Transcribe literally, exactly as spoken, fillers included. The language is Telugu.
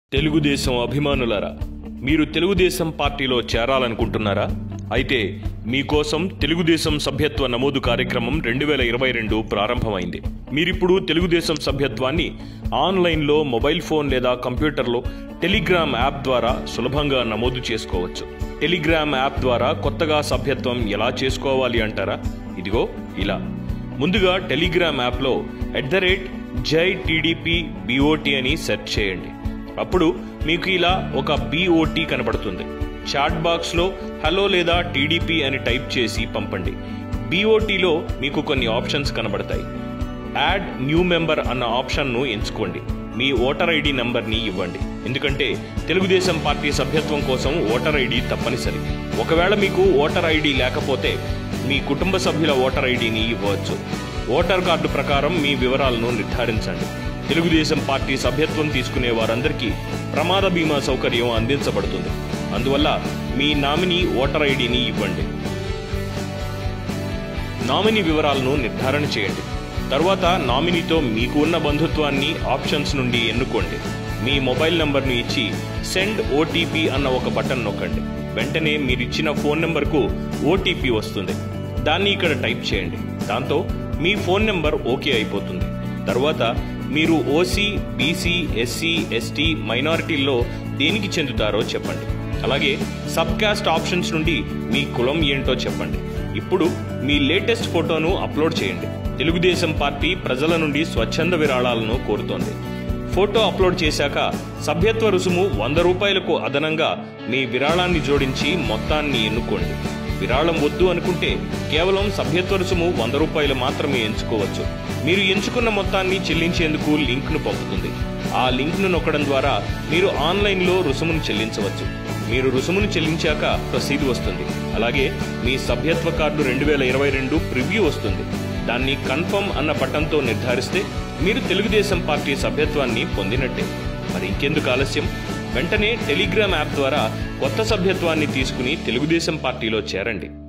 తెలుగుదేశం అభిమానులారా, మీరు తెలుగుదేశం పార్టీలో చేరాలనుకుంటున్నారా? అయితే మీకోసం తెలుగుదేశం సభ్యత్వ నమోదు కార్యక్రమం రెండు వేల ఇరవై రెండు ప్రారంభమైంది. మీరిప్పుడు తెలుగుదేశం సభ్యత్వాన్ని ఆన్లైన్లో మొబైల్ ఫోన్ లేదా కంప్యూటర్లో టెలిగ్రామ్ యాప్ ద్వారా సులభంగా నమోదు చేసుకోవచ్చు. టెలిగ్రామ్ యాప్ ద్వారా కొత్తగా సభ్యత్వం ఎలా చేసుకోవాలి అంటారా? ఇదిగో ఇలా. ముందుగా టెలిగ్రామ్ యాప్లో at the rate Jai TDP B O T అని సెర్చ్ చేయండి. అప్పుడు మీకు ఇలా ఒక బీఓటీ కనబడుతుంది. చాట్ బాక్స్లో హలో లేదా టీడీపీ అని టైప్ చేసి పంపండి. బీఓటీలో మీకు కొన్ని ఆప్షన్స్ కనబడతాయి. యాడ్ న్యూ మెంబర్ అన్న ఆప్షన్ను ఎంచుకోండి. మీ ఓటర్ ఐడి నంబర్ని ఇవ్వండి, ఎందుకంటే తెలుగుదేశం పార్టీ సభ్యత్వం కోసం ఓటర్ ఐడి తప్పనిసరి. ఒకవేళ మీకు ఓటర్ ఐడి లేకపోతే మీ కుటుంబ సభ్యుల ఓటర్ ఐడిని ఇవ్వవచ్చు. ఓటర్ కార్డు ప్రకారం మీ వివరాలను నిర్ధారించండి. తెలుగుదేశం పార్టీ సభ్యత్వం తీసుకునే వారందరికీ ప్రమాద బీమా సౌకర్యం అందించబడుతుంది. అందువల్ల మీ నామినీ ఓటర్ ఐడిని ఇవ్వండి. నామినీ వివరాలను నిర్ధారణ చేయండి. తర్వాత నామినీతో మీకు ఉన్న బంధుత్వాన్ని ఆప్షన్స్ నుండి ఎన్నుకోండి. మీ మొబైల్ నంబర్ను ఇచ్చి సెండ్ ఓటీపీ అన్న ఒక బటన్ నొక్కండి. వెంటనే మీరిచ్చిన ఫోన్ నెంబర్కు ఓటీపీ వస్తుంది. దాన్ని ఇక్కడ టైప్ చేయండి. దాంతో మీ ఫోన్ నెంబర్ ఓకే అయిపోతుంది. తర్వాత మీరు ఓసీ, బీసీ, ఎస్సీ, ఎస్టీ, మైనారిటీల్లో దేనికి చెందుతారో చెప్పండి. అలాగే సబ్ కాస్ట్ ఆప్షన్స్ నుండి మీ కులం ఏంటో చెప్పండి. ఇప్పుడు మీ లేటెస్ట్ ఫోటోను అప్లోడ్ చేయండి. తెలుగుదేశం పార్టీ ప్రజల నుండి స్వచ్ఛంద విరాళాలను కోరుతోంది. ఫోటో అప్లోడ్ చేశాక సభ్యత్వ రుసుము వంద రూపాయలకు అదనంగా మీ విరాళాన్ని జోడించి మొత్తాన్ని ఎన్నుకోండి. విరాళం వద్దు అనుకుంటే కేవలం సభ్యత్వ రుసుము వంద రూపాయలు మాత్రమే ఎంచుకోవచ్చు. మీరు ఎంచుకున్న మొత్తాన్ని చెల్లించేందుకు లింక్ను పంపుతుంది. ఆ లింక్ను నొక్కడం ద్వారా మీరు ఆన్లైన్లో రుసుమును చెల్లించవచ్చు. మీరు రుసుమును చెల్లించాక రసీదు వస్తుంది. అలాగే మీ సభ్యత్వ కార్డు రెండు వేల ఇరవై రెండు ప్రివ్యూ వస్తుంది. దాన్ని కన్ఫర్మ్ అన్న బటన్తో నిర్ధారిస్తే మీరు తెలుగుదేశం పార్టీ సభ్యత్వాన్ని పొందినట్టే. మరి ఇంకెందుకు ఆలస్యం? వెంటనే టెలిగ్రామ్ యాప్ ద్వారా కొత్త సభ్యత్వాన్ని తీసుకుని తెలుగుదేశం పార్టీలో చేరండి.